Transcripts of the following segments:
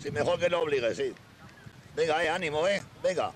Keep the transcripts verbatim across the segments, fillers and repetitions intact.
Sí, mejor que no obligue, sí. Venga, eh, ánimo, eh. Venga.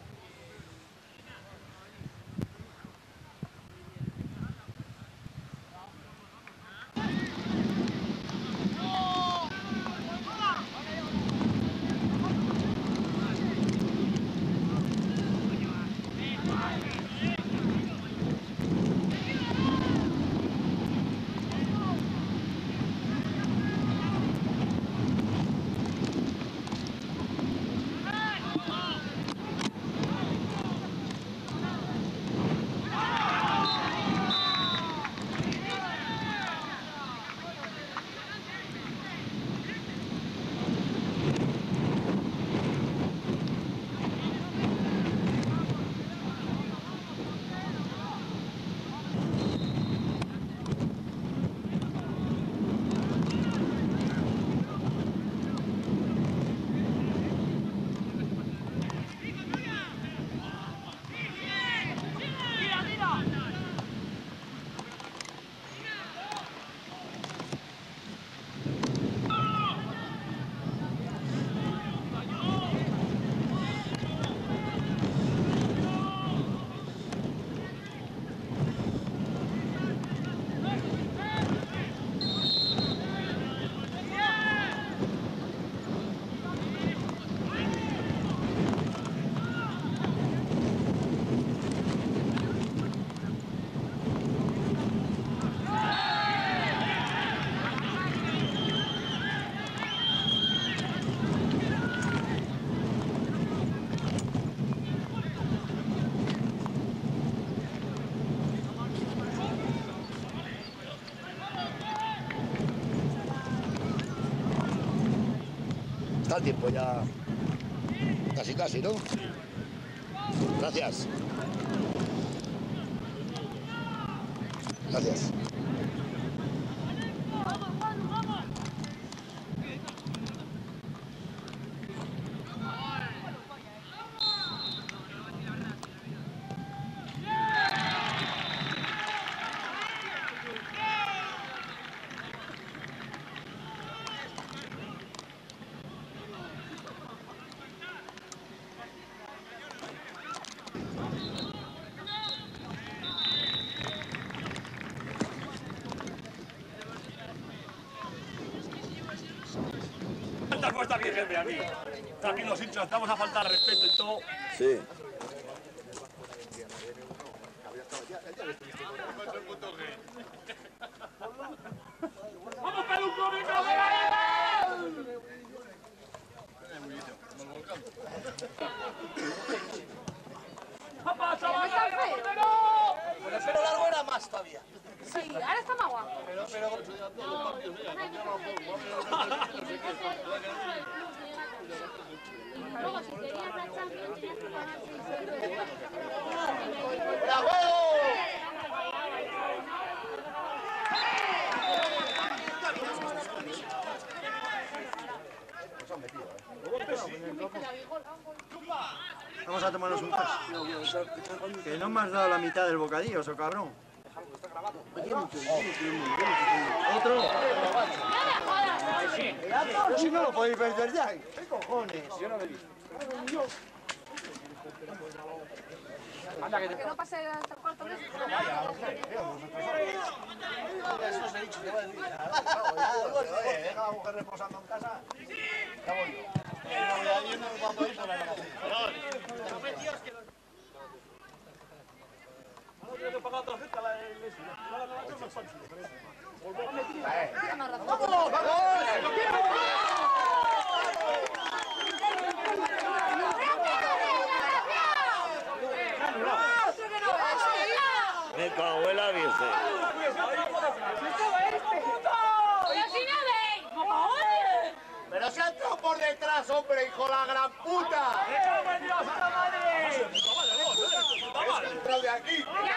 Está el tiempo ya. Casi, casi, ¿no? Gracias. Gracias. Está bien, jefe, aquí. Aquí los hinchas, estamos a faltar respeto y todo. Sí. ¡Vamos, Peluco, venga, venga! ¡Papá, chaval! Pero el pelo largo era más todavía. Sí, ahora está más guapo. Pero, pero... todos los partidos, mira, cambiaba un poco. Luego, si querías la Champions, tienes que ganar seis euros. ¡Bravo! Vamos a tomarnos un taxi. Que no me has dado la mitad del bocadillo, eso cabrón. ¿Otro? Si no lo podéis perder ya. ¿Qué cojones? Yo no lo he visto. Que no pase hasta el cuarto mes. Eso os he dicho, te voy a decir. Deja a la mujer reposando en casa. Ya voy yo. No voy a ir, no me puedo ir por la vacación. Ahora tengo que pagar la tarjeta, la iglesia. Ahora me va a hacer unos panchos. ¡Vamos, vamos! Me cago en la virgen. ¡Pero si no veis! ¡Pero se ha entrado por detrás, hombre, hijo de la gran puta! ¡Me cago en Dios, a la madre! ¡Es que ha entrado de aquí! ¡Ya